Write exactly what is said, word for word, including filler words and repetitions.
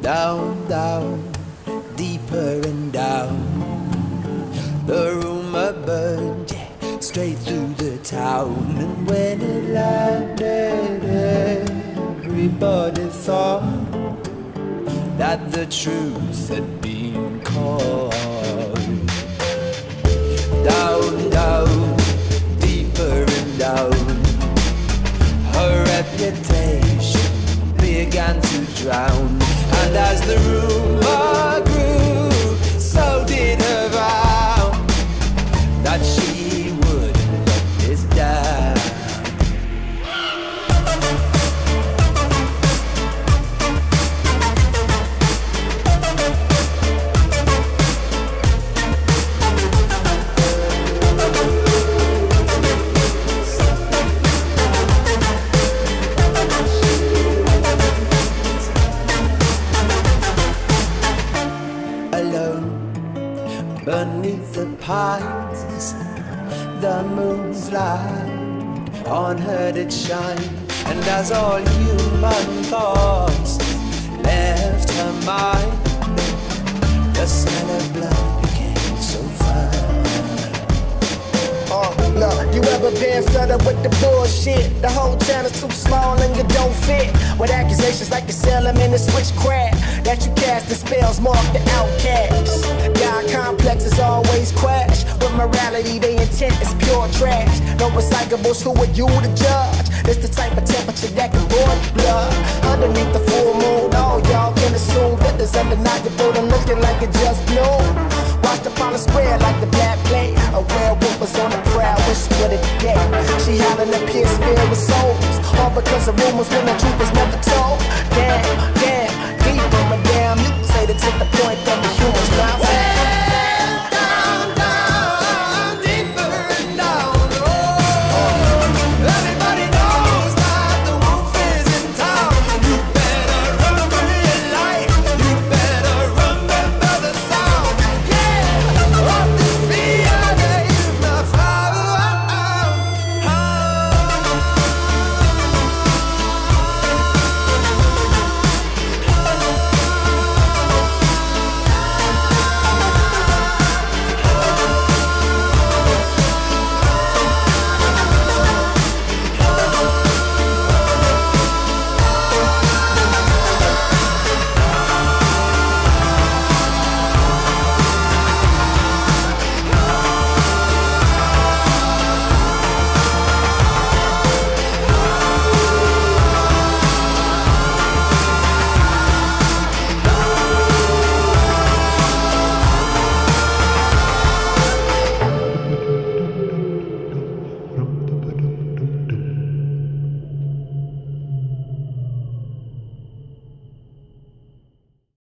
Down, down, deeper and down. The rumor burned, yeah, straight through the town. And when it landed, everybody thought that the truth had been caught. Down, down, deeper and down. Her reputation began to drown. And as the rumor grew, so did her vow that she wouldn't let this down. Beneath the pines, the moon's light on her did shine. And as all human thoughts left her mind, the smell of blood became so fine. Uh, look, you ever been fed up with the bullshit? The whole town is too small and you don't fit. With accusations like you sell them in the switchcraft, that you cast the spells mark the outcast. God complexes always crash. With morality, they intent is pure trash. No recyclables, who are you to judge? It's the type of temperature that can boil blood. Underneath the full moon, all y'all can assume that there's undeniable and looking like it just blew. Watch the pollen spread like the black plague. A werewolf was on the prowl, whisper the day. She howling the pit, spirit with souls. All because of rumors when the truth was never told. Damn, damn.